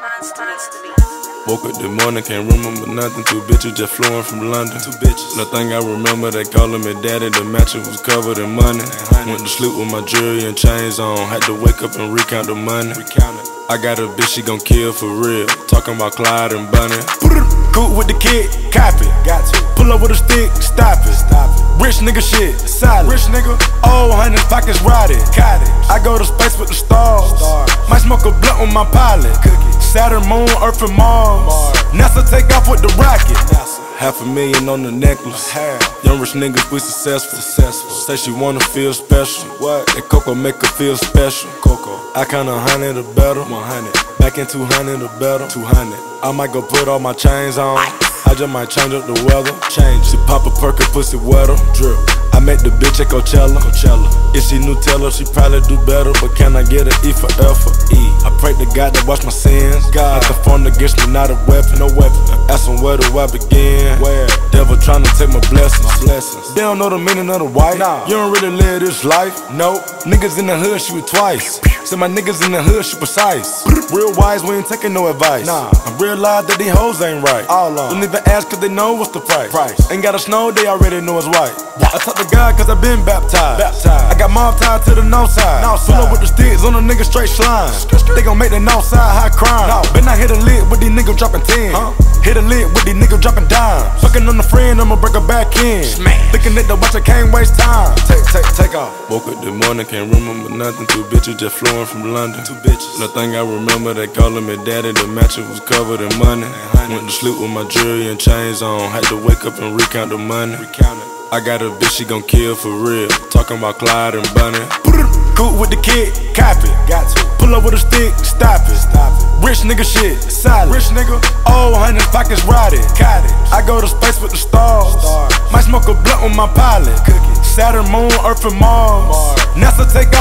Woke up this morning, can't remember nothing. Two bitches just flowing from London. Two bitches. Nothing I remember, they calling me daddy. The mattress was covered in money. Went to sleep with my jewelry and chains on. Had to wake up and recount the money. I got a bitch, she gon' kill for real. Talking about Clyde and Bunny. Cool with the kid, copy. Got to pull up with a stick, stop it. Rich nigga shit, solid. Rich nigga, old hundreds, pockets rotted. I go to space with the stars. Might smoke a blunt with my pilot. Saturn, Moon, Earth, and Mars. NASA take off with the rocket. $500,000 on the necklace. Young rich niggas, we successful. Say she wanna feel special. What? That Coco make her feel special. I count 100 or better. 100. Back in 200 or better. 200. I might go put all my chains on. I just might change up the weather. She pop a perk and pussy wetter. Drip. I met the bitch at Coachella. If she Nutella, she probably do better. But can I get an E for effort? I pray to God to wash my sins. Like the phone against me, not a weapon. No weapon. Asking where do I begin? Where? Devil trying to take my blessings. They don't know the meaning of the white. You don't really live this life. No. Niggas in the hood shoot twice. Say my niggas in the hood shoot precise. Real wise, we ain't taking no advice. I realize that these hoes ain't right. Don't even ask cause they know what's the price. Ain't gotta snow, they already know it's white. I talk to God cause I been baptized. I got mob tied to the north side. Pull up with the sticks on a nigga straight slime. They gon' make the north side high crime. Been I hit a lid with these niggas dropping 10. Hit a lid with these niggas dropping dimes. Fucking on the friend, I'ma break her back in. Thinking that the watch, I can't waste time. Take off. Woke up this morning, can't remember nothing. Two bitches just flowing from London. Two bitches. Nothing I remember, they calling me daddy. The mattress was covered in money. Went to sleep with my jewelry and chains on. Had to wake up and recount the money. I got a bitch, she gon' kill for real. Talking about Clyde and Bunny. Cool with the kid, copy. Got to pull up with a stick, stop it. Rich nigga shit, solid. Rich nigga, old hundreds, pockets rotted. I go to space with the stars. Might smoke a blunt with my pilot. Saturn, Moon, Earth, and Mars. NASA take off